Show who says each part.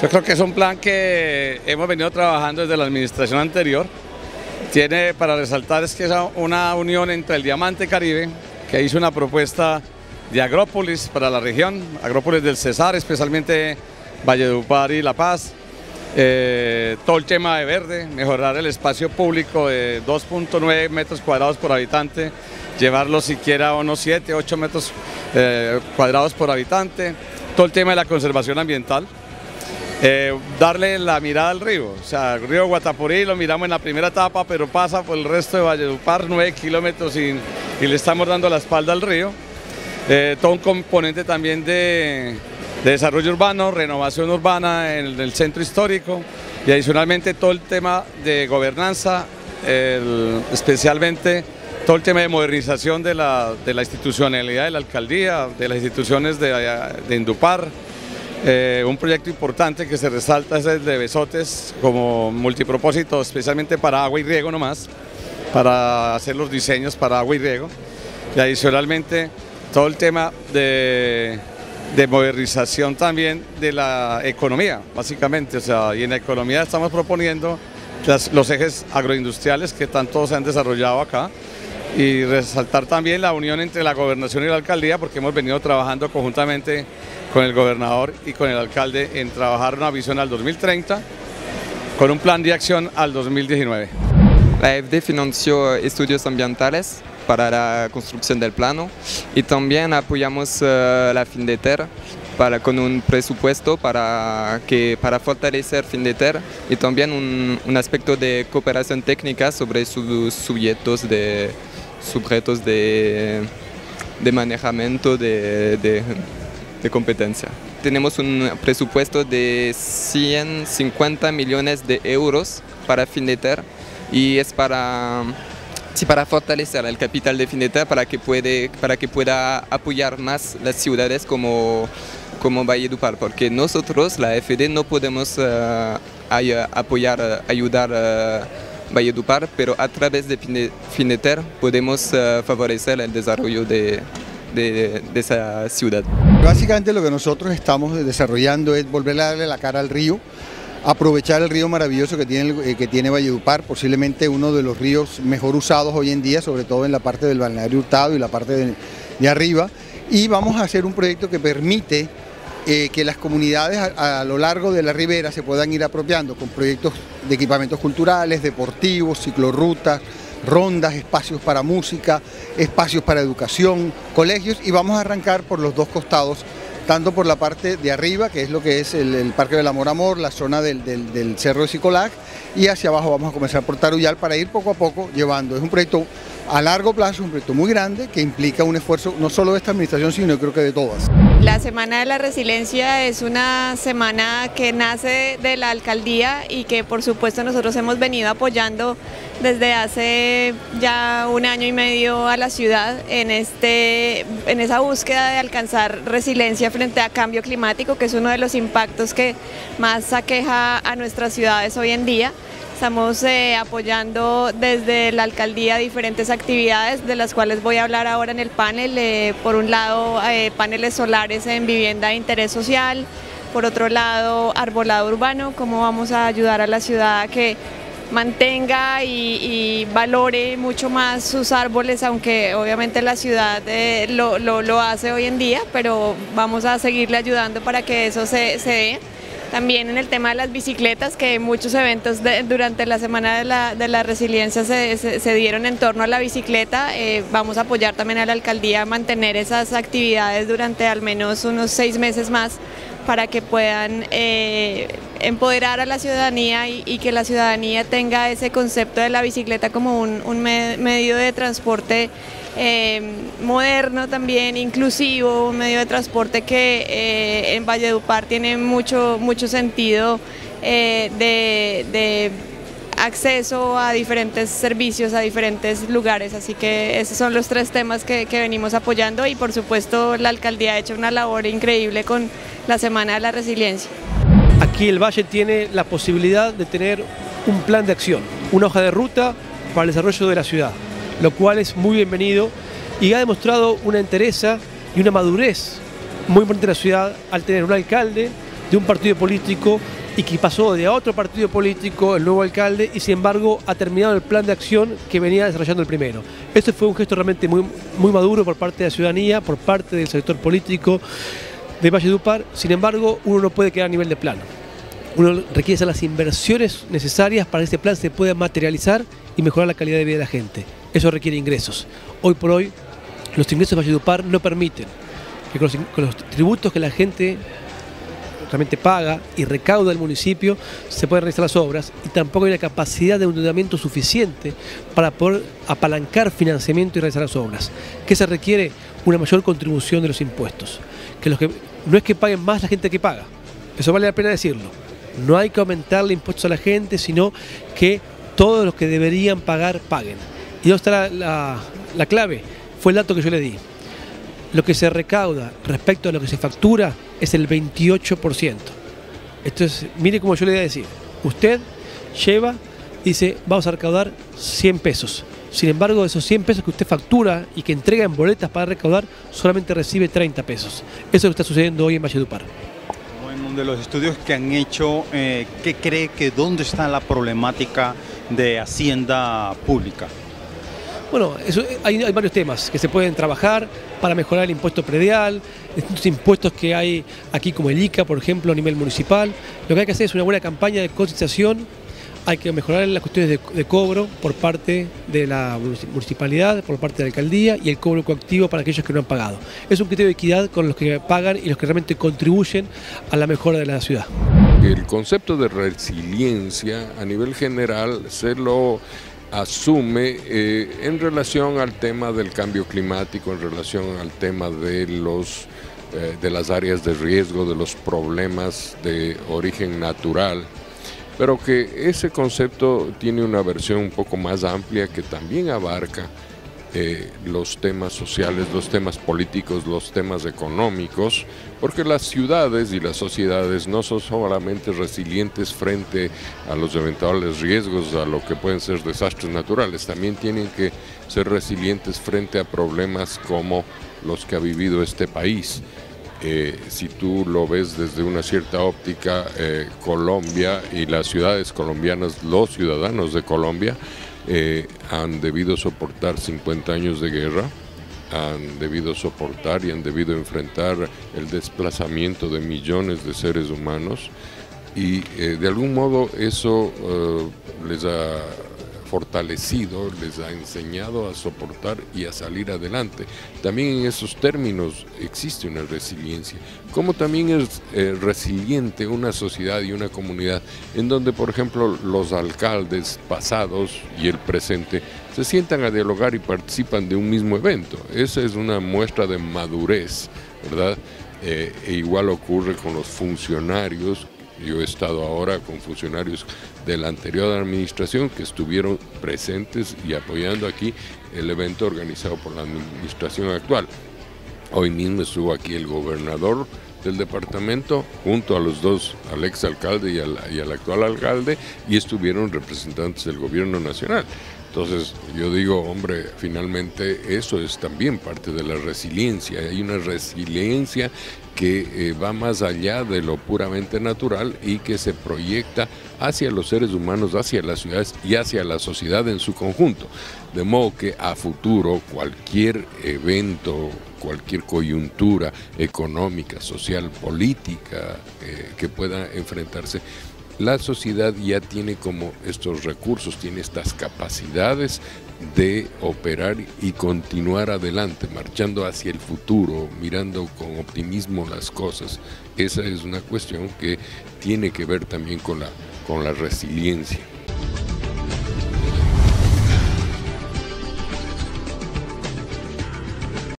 Speaker 1: Yo creo que es un plan que hemos venido trabajando desde la administración anterior. Tiene para resaltar es que es una unión entre el Diamante Caribe, que hizo una propuesta de agrópolis para la región, agrópolis del Cesar, especialmente Valledupar y La Paz. Todo el tema de verde, mejorar el espacio público de 2.9 metros cuadrados por habitante, llevarlo siquiera a unos 7, 8 metros cuadrados por habitante, todo el tema de la conservación ambiental, darle la mirada al río, o sea, el río Guatapurí lo miramos en la primera etapa, pero pasa por el resto de Valledupar, 9 kilómetros y le estamos dando la espalda al río. Todo un componente también de desarrollo urbano, renovación urbana en el centro histórico y adicionalmente todo el tema de gobernanza, especialmente todo el tema de modernización de la institucionalidad de la alcaldía, de las instituciones de Indupar. Un proyecto importante que se resalta es el de Besotes como multipropósito, especialmente para agua y riego nomás, para hacer los diseños para agua y riego. Y adicionalmente todo el tema de modernización también de la economía, básicamente, o sea, y en la economía estamos proponiendo los ejes agroindustriales que tanto se han desarrollado acá y resaltar también la unión entre la gobernación y la alcaldía porque hemos venido trabajando conjuntamente con el gobernador y con el alcalde en trabajar una visión al 2030 con un plan de acción al 2019.
Speaker 2: La AFD financió estudios ambientales para la construcción del plano y también apoyamos la Findeter con un presupuesto para fortalecer Findeter y también un aspecto de cooperación técnica sobre sus sujetos de manejamiento de competencia. Tenemos un presupuesto de 150 millones de euros para Findeter y es para fortalecer el capital de Findeter para que pueda apoyar más las ciudades como Valledupar, porque nosotros, la AFD, no podemos ayudar a Valledupar, pero a través de Findeter podemos favorecer el desarrollo de esa ciudad.
Speaker 3: Básicamente lo que nosotros estamos desarrollando es volver a darle la cara al río, aprovechar el río maravilloso que tiene Valledupar, posiblemente uno de los ríos mejor usados hoy en día, sobre todo en la parte del balneario Hurtado y la parte de arriba, y vamos a hacer un proyecto que permite que las comunidades a lo largo de la ribera se puedan ir apropiando con proyectos de equipamientos culturales, deportivos, ciclorrutas, rondas, espacios para música, espacios para educación, colegios, y vamos a arrancar por los dos costados, tanto por la parte de arriba, que es lo que es el Parque del Amor Amor, la zona del Cerro de Sicolac, y hacia abajo vamos a comenzar por Taruyal para ir poco a poco llevando. Es un proyecto a largo plazo, un proyecto muy grande que implica un esfuerzo no solo de esta administración, sino creo que de todas.
Speaker 4: La Semana de la Resiliencia es una semana que nace de la alcaldía y que por supuesto nosotros hemos venido apoyando desde hace ya 1 año y medio a la ciudad en esa búsqueda de alcanzar resiliencia frente a cambio climático, que es uno de los impactos que más aqueja a nuestras ciudades hoy en día. Estamos apoyando desde la alcaldía diferentes actividades de las cuales voy a hablar ahora en el panel. Por un lado, paneles solares en vivienda de interés social, por otro lado, arbolado urbano, cómo vamos a ayudar a la ciudad a que mantenga y valore mucho más sus árboles, aunque obviamente la ciudad lo hace hoy en día, pero vamos a seguirle ayudando para que eso se dé. También en el tema de las bicicletas, que muchos eventos durante la Semana de la Resiliencia se dieron en torno a la bicicleta. Vamos a apoyar también a la alcaldía a mantener esas actividades durante al menos unos 6 meses más para que puedan empoderar a la ciudadanía y que la ciudadanía tenga ese concepto de la bicicleta como un medio de transporte moderno también, inclusivo, un medio de transporte que en Valledupar tiene mucho sentido de acceso a diferentes servicios, a diferentes lugares, así que esos son los 3 temas que venimos apoyando y por supuesto la alcaldía ha hecho una labor increíble con la Semana de la Resiliencia.
Speaker 5: Aquí el Valle tiene la posibilidad de tener un plan de acción, una hoja de ruta para el desarrollo de la ciudad, lo cual es muy bienvenido y ha demostrado una entereza y una madurez muy importante de la ciudad al tener un alcalde de un partido político y que pasó de otro partido político, el nuevo alcalde, y sin embargo ha terminado el plan de acción que venía desarrollando el primero. Este fue un gesto realmente muy maduro por parte de la ciudadanía, por parte del sector político de Valledupar. Sin embargo, uno no puede quedar a nivel de plan. Uno requiere hacer las inversiones necesarias para que este plan se pueda materializar y mejorar la calidad de vida de la gente. Eso requiere ingresos. Hoy por hoy, los ingresos de Valledupar no permiten que con los tributos que la gente realmente paga y recauda del municipio se pueden realizar las obras, y tampoco hay una capacidad de endeudamiento suficiente para poder apalancar financiamiento y realizar las obras. ¿Qué se requiere? Una mayor contribución de los impuestos. No es que paguen más la gente que paga, eso vale la pena decirlo. No hay que aumentarle impuestos a la gente, sino que todos los que deberían pagar, paguen. ¿Y dónde está la clave? Fue el dato que yo le di. Lo que se recauda respecto a lo que se factura es el 28%. Entonces, mire cómo yo le voy a decir. Usted lleva, dice, vamos a recaudar 100 pesos. Sin embargo, de esos 100 pesos que usted factura y que entrega en boletas para recaudar, solamente recibe 30 pesos. Eso es lo que está sucediendo hoy en Valledupar.
Speaker 6: Bueno, de los estudios que han hecho, ¿qué cree que dónde está la problemática de Hacienda Pública?
Speaker 5: Bueno, hay varios temas que se pueden trabajar para mejorar el impuesto predial, distintos impuestos que hay aquí como el ICA, por ejemplo, a nivel municipal. Lo que hay que hacer es una buena campaña de concientización, hay que mejorar las cuestiones de cobro por parte de la municipalidad, por parte de la alcaldía, y el cobro coactivo para aquellos que no han pagado. Es un criterio de equidad con los que pagan y los que realmente contribuyen a la mejora de la ciudad.
Speaker 7: El concepto de resiliencia a nivel general se lo asume en relación al tema del cambio climático, en relación al tema de las áreas de riesgo, de los problemas de origen natural, pero que ese concepto tiene una versión un poco más amplia que también abarca los temas sociales, los temas políticos, los temas económicos, porque las ciudades y las sociedades no son solamente resilientes frente a los eventuales riesgos, a lo que pueden ser desastres naturales, también tienen que ser resilientes frente a problemas como los que ha vivido este país. Si tú lo ves desde una cierta óptica, Colombia y las ciudades colombianas, los ciudadanos de Colombia, han debido soportar 50 años de guerra, han debido soportar y han debido enfrentar el desplazamiento de millones de seres humanos, y de algún modo eso les ha fortalecido, les ha enseñado a soportar y a salir adelante. También en esos términos existe una resiliencia, como también es resiliente una sociedad y una comunidad en donde, por ejemplo, los alcaldes pasados y el presente se sientan a dialogar y participan de un mismo evento. Esa es una muestra de madurez, ¿verdad? E igual ocurre con los funcionarios. Yo he estado ahora con funcionarios de la anterior administración que estuvieron presentes y apoyando aquí el evento organizado por la administración actual. Hoy mismo estuvo aquí el gobernador del departamento junto a los dos, al exalcalde y al actual alcalde, y estuvieron representantes del gobierno nacional. Entonces yo digo, hombre, finalmente eso es también parte de la resiliencia. Hay una resiliencia que va más allá de lo puramente natural y que se proyecta hacia los seres humanos, hacia las ciudades y hacia la sociedad en su conjunto. De modo que a futuro cualquier evento, cualquier coyuntura económica, social, política que pueda enfrentarse, la sociedad ya tiene como estos recursos, tiene estas capacidades de operar y continuar adelante, marchando hacia el futuro, mirando con optimismo las cosas. Esa es una cuestión que tiene que ver también con la resiliencia.